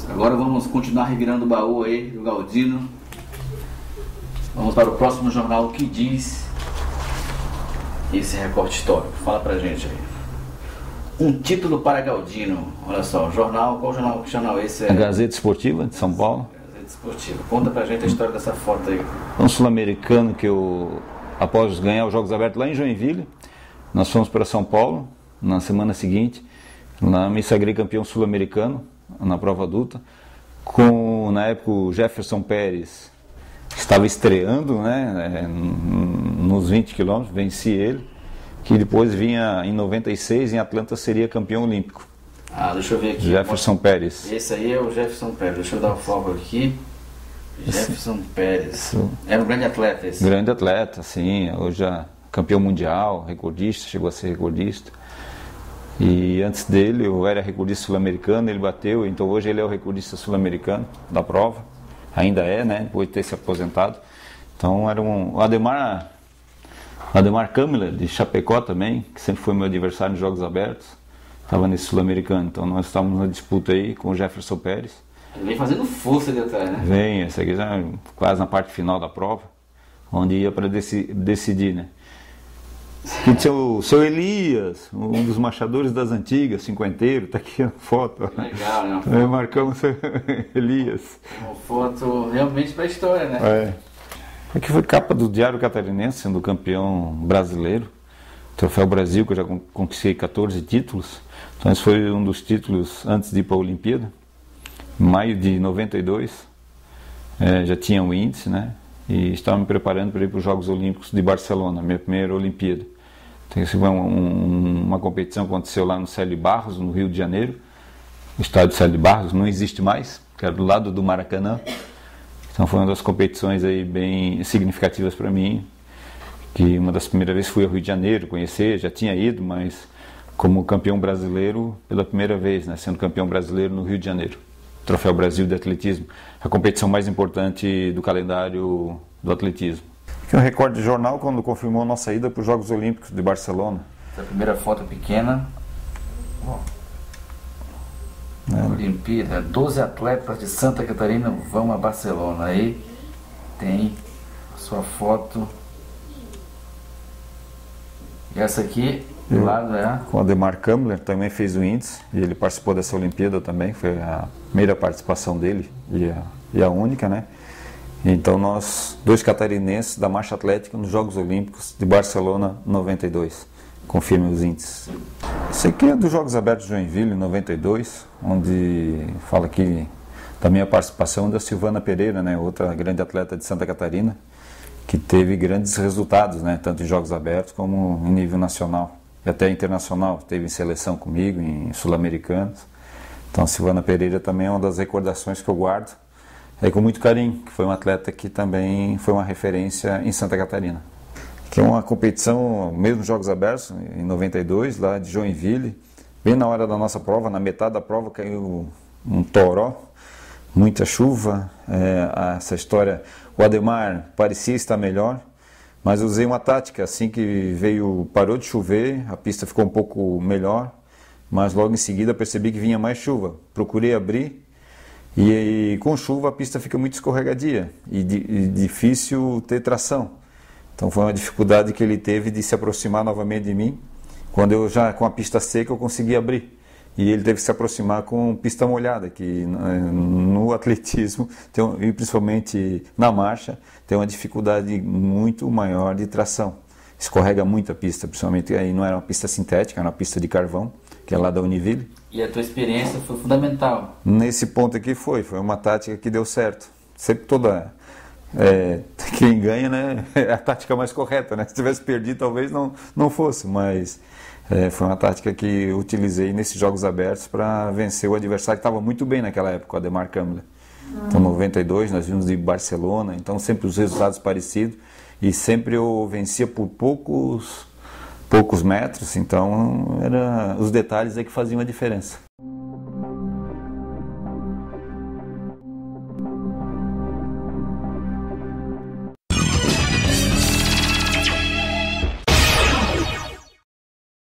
Agora vamos continuar revirando o baú aí do Galdino. Vamos para o próximo jornal. O que diz esse recorte histórico? Fala pra gente aí. Um título para Galdino. Olha só, jornal. Qual jornal? Que jornal esse é? A Gazeta Esportiva de São Paulo. Gazeta Esportiva. Conta pra gente a história dessa foto aí. Um sul-americano que eu, após ganhar os Jogos Abertos lá em Joinville, nós fomos para São Paulo na semana seguinte. Lá me sagrei campeão sul-americano na prova adulta. Com, na época, o Jefferson Pérez estava estreando, né, nos 20 km, venci ele, que depois vinha em 96, em Atlanta seria campeão olímpico. Deixa eu ver aqui. Jefferson Pérez. Esse aí é o Jefferson Pérez, deixa eu dar um foco aqui. Jefferson Pérez. Era um grande atleta esse. Grande atleta, sim, hoje é campeão mundial, recordista, chegou a ser recordista. E antes dele eu era recordista sul-americano, ele bateu, então hoje ele é o recordista sul-americano da prova. Ainda é, né? Depois de ter se aposentado. Então era o Ademar Câmara, de Chapecó também, que sempre foi meu adversário nos Jogos Abertos. Estava nesse sul-americano. Então nós estávamos na disputa aí com o Jefferson Pérez. Ele vem fazendo força ali atrás, né? Vem, essa aqui já quase na parte final da prova, onde ia para decidir, né? E seu Elias, um dos machadores das antigas, cinquenteiro, tá aqui a foto. Legal, né? Marcamos seu Elias. Uma foto realmente para a história, né? É. Aqui foi capa do Diário Catarinense, sendo campeão brasileiro. Troféu Brasil, que eu já conquistei 14 títulos. Então esse foi um dos títulos antes de ir para a Olimpíada. Em maio de 92. Já tinha um índice, né? E estava me preparando para ir para os Jogos Olímpicos de Barcelona, minha primeira Olimpíada. Então, essa foi uma competição que aconteceu lá no Célio Barros, no Rio de Janeiro. O estádio Célio Barros não existe mais, que era do lado do Maracanã. Então foi uma das competições aí bem significativas para mim, que uma das primeiras vezes fui ao Rio de Janeiro conhecer, já tinha ido, mas como campeão brasileiro pela primeira vez, né, sendo campeão brasileiro no Rio de Janeiro. Troféu Brasil de Atletismo, a competição mais importante do calendário do atletismo. Aqui um recorde de jornal quando confirmou nossa ida para os Jogos Olímpicos de Barcelona. Essa primeira foto pequena. Olimpíada, 12 atletas de Santa Catarina vão a Barcelona. Aí tem a sua foto. E essa aqui do lado é com o Ademar Câmara, também fez o índice, e ele participou dessa Olimpíada também, foi a primeira participação dele e a única, né? Então nós, dois catarinenses da marcha atlética nos Jogos Olímpicos de Barcelona 92, confirme os índices. Esse aqui é dos Jogos Abertos de Joinville, 92, onde fala aqui da minha participação da Silvana Pereira, né, outra grande atleta de Santa Catarina, que teve grandes resultados, né, tanto em Jogos Abertos como em nível nacional e até internacional. Teve em seleção comigo, em sul-americanos. Então a Silvana Pereira também é uma das recordações que eu guardo com muito carinho, que foi uma atleta que também foi uma referência em Santa Catarina. Que é uma competição, mesmo nos Jogos Abertos, em 92, lá de Joinville, bem na hora da nossa prova, na metade da prova caiu um toró, muita chuva, essa história, o Ademar parecia estar melhor, mas eu usei uma tática, assim que parou de chover, a pista ficou um pouco melhor, mas logo em seguida percebi que vinha mais chuva, procurei abrir, e com chuva a pista fica muito escorregadia e difícil ter tração. Então foi uma dificuldade que ele teve de se aproximar novamente de mim. Quando eu já com a pista seca eu consegui abrir. E ele teve que se aproximar com pista molhada, que no atletismo, e principalmente na marcha, tem uma dificuldade muito maior de tração. Escorrega muito a pista, principalmente aí não era uma pista sintética, era uma pista de carvão, que é lá da Univille. E a tua experiência foi fundamental? Nesse ponto aqui foi uma tática que deu certo. Sempre quem ganha, né, é a tática mais correta, né? Se tivesse perdido talvez não fosse, mas foi uma tática que eu utilizei nesses Jogos Abertos para vencer o adversário que estava muito bem naquela época, o Ademar Câmara. Então 92 nós vimos de Barcelona, então sempre os resultados parecidos e sempre eu vencia por poucos metros, então os detalhes é que faziam a diferença.